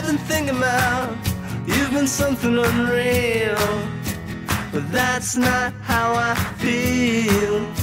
I've been thinking about. You've been something unreal, but that's not how I feel.